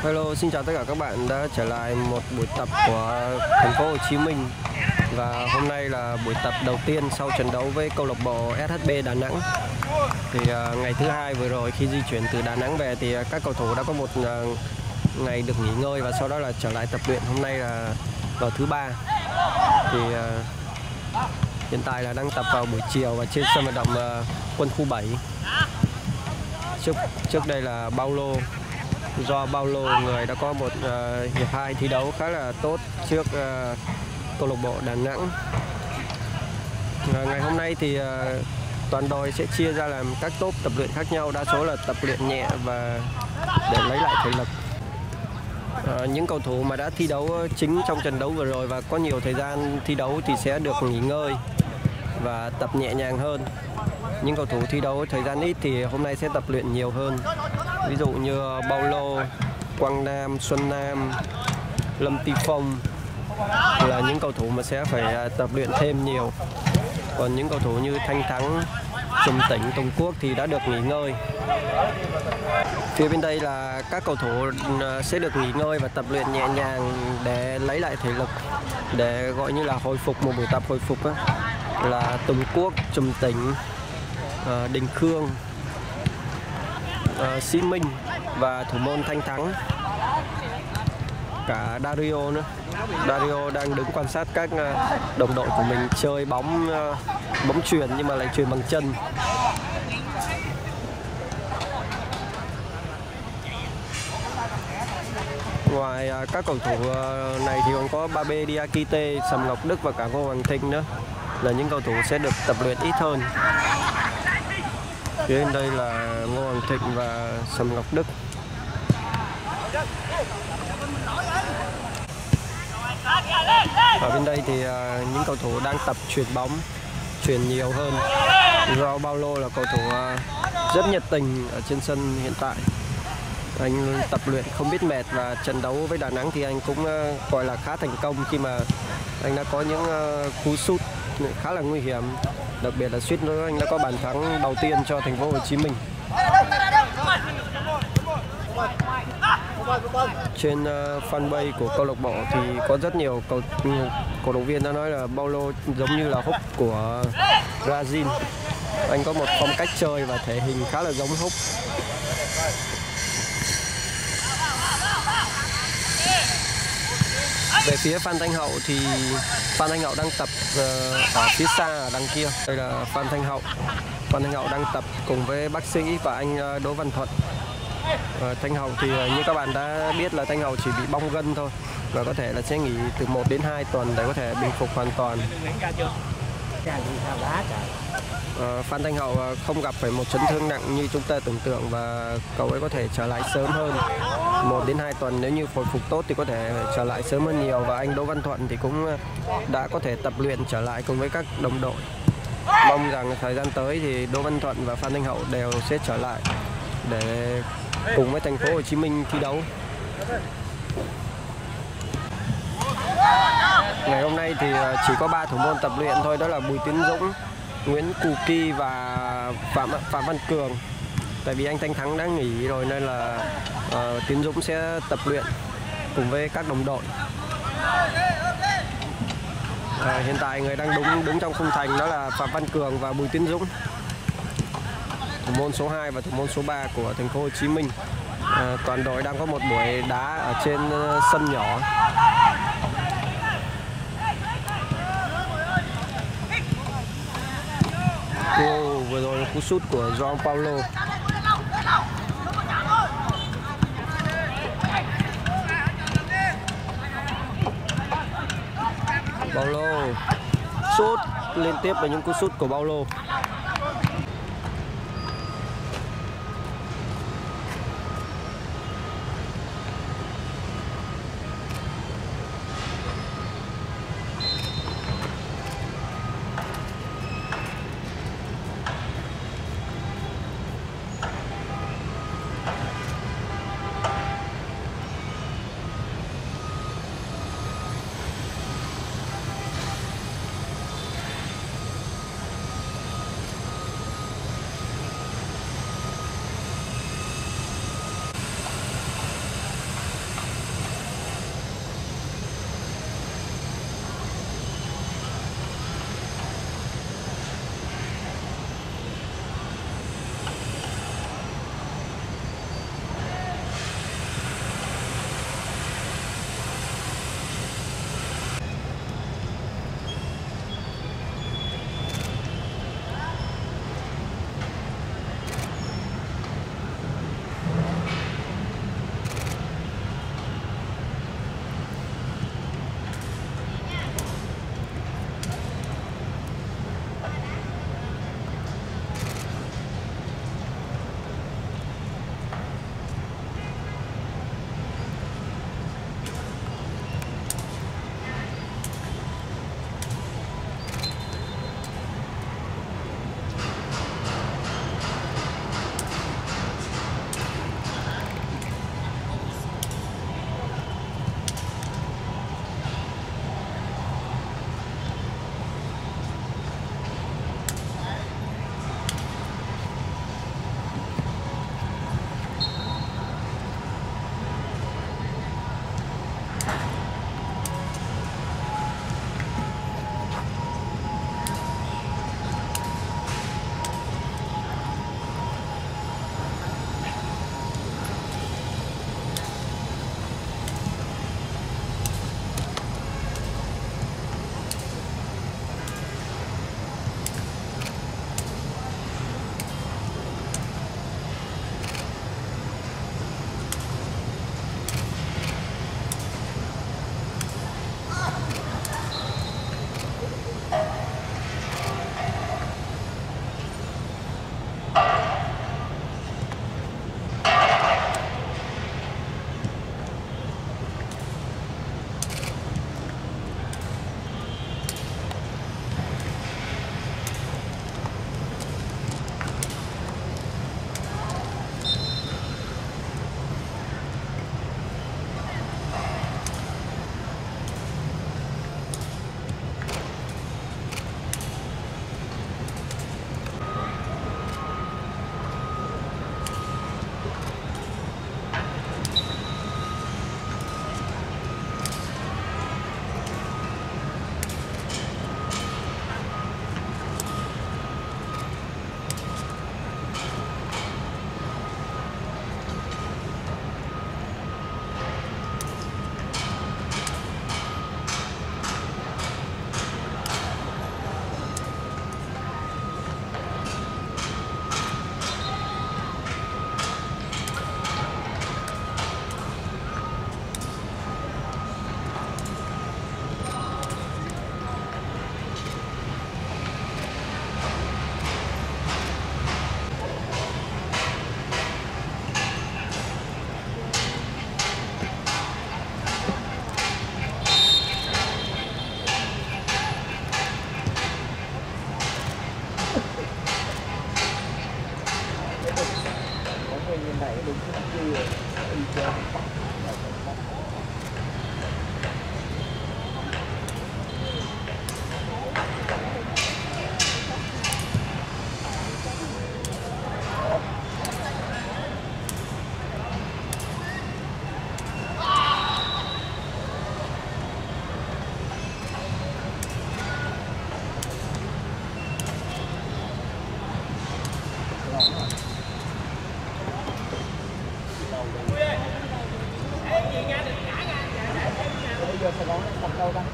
Hello, xin chào tất cả các bạn đã trở lại một buổi tập của thành phố Hồ Chí Minh. Và hôm nay là buổi tập đầu tiên sau trận đấu với câu lạc bộ SHB Đà Nẵng. Thì ngày thứ hai vừa rồi khi di chuyển từ Đà Nẵng về thì các cầu thủ đã có một ngày được nghỉ ngơi và sau đó là trở lại tập luyện. Hôm nay là vào thứ ba. Thì hiện tại là đang tập vào buổi chiều và trên sân vận động Quân khu 7. Trước đây là Paulo người đã có một hiệp 2 thi đấu khá là tốt trước câu lạc bộ Đà Nẵng. Ngày hôm nay thì toàn đội sẽ chia ra làm các tốp tập luyện khác nhau, đa số là tập luyện nhẹ và để lấy lại thể lực. Những cầu thủ mà đã thi đấu chính trong trận đấu vừa rồi và có nhiều thời gian thi đấu thì sẽ được nghỉ ngơi và tập nhẹ nhàng hơn. Những cầu thủ thi đấu thời gian ít thì hôm nay sẽ tập luyện nhiều hơn. Ví dụ như Paulo, Quang Nam, Xuân Nam, Lâm Ti Phong là những cầu thủ mà sẽ phải tập luyện thêm nhiều. Còn những cầu thủ như Thanh Thắng, Trùm Tỉnh, Tùng Quốc thì đã được nghỉ ngơi. Phía bên đây là các cầu thủ sẽ được nghỉ ngơi và tập luyện nhẹ nhàng để lấy lại thể lực, để gọi như là hồi phục, một buổi tập hồi phục á. Là Tùng Quốc, Trùm Tỉnh, Đình Khương, Sĩ Minh và thủ môn Thanh Thắng, cả Dario nữa. Dario đang đứng quan sát các đồng đội của mình chơi bóng chuyền nhưng mà lại chuyền bằng chân. Ngoài các cầu thủ này thì còn có Babe Diakite, Sầm Ngọc Đức và cả Ngô Hoàng Thịnh nữa, là những cầu thủ sẽ được tập luyện ít hơn. Phía bên đây là Ngô Hoàng Thịnh và Sầm Ngọc Đức. Ở bên đây thì những cầu thủ đang tập chuyền bóng, chuyền nhiều hơn. Do Paulo là cầu thủ rất nhiệt tình ở trên sân hiện tại. Anh tập luyện không biết mệt và trận đấu với Đà Nẵng thì anh cũng gọi là khá thành công khi mà anh đã có những cú sút khá là nguy hiểm. Đặc biệt là suýt nữa anh đã có bàn thắng đầu tiên cho thành phố Hồ Chí Minh. Trên fanpage của câu lạc bộ thì có rất nhiều cổ động viên đã nói là Paulo giống như là Húc của Brazil. Anh có một phong cách chơi và thể hình khá là giống Húc. Về phía Phan Thanh Hậu thì Phan Thanh Hậu đang tập ở phía xa ở đằng kia. Đây là Phan Thanh Hậu. Phan Thanh Hậu đang tập cùng với bác sĩ và anh Đỗ Văn Thuận. Thanh Hậu thì như các bạn đã biết là Thanh Hậu chỉ bị bong gân thôi và có thể là sẽ nghỉ từ 1 đến 2 tuần để có thể bình phục hoàn toàn. Phan Thanh Hậu không gặp phải một chấn thương nặng như chúng ta tưởng tượng và cậu ấy có thể trở lại sớm hơn. 1 đến 2 tuần nếu như hồi phục tốt thì có thể trở lại sớm hơn nhiều. Và anh Đỗ Văn Thuận thì cũng đã có thể tập luyện trở lại cùng với các đồng đội. Mong rằng thời gian tới thì Đỗ Văn Thuận và Phan Thanh Hậu đều sẽ trở lại để cùng với thành phố Hồ Chí Minh thi đấu. Ngày hôm nay thì chỉ có 3 thủ môn tập luyện thôi, đó là Bùi Tiến Dũng, Nguyễn Cù Kỳ và Phạm Văn Cường. Tại vì anh Thanh Thắng đã nghỉ rồi nên là Tiến Dũng sẽ tập luyện cùng với các đồng đội. Hiện tại người đang đứng trong khung thành đó là Phạm Văn Cường và Bùi Tiến Dũng, thủ môn số 2 và thủ môn số 3 của thành phố Hồ Chí Minh. Toàn đội đang có một buổi đá ở trên sân nhỏ. Vừa rồi cú sút của João Paulo. Paulo sút liên tiếp với những cú sút của Paulo. Giờ Sài Gòn nó đâu ta?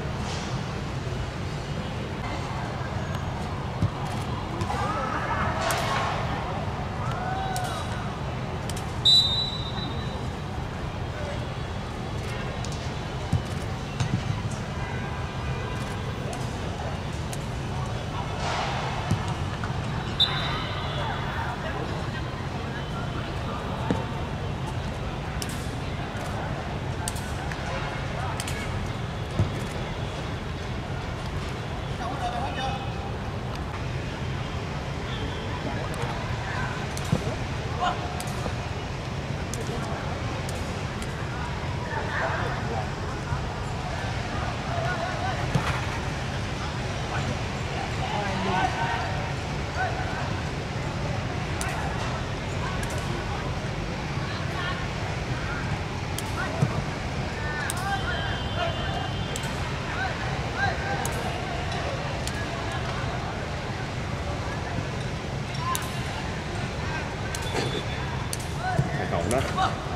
Cổng đó.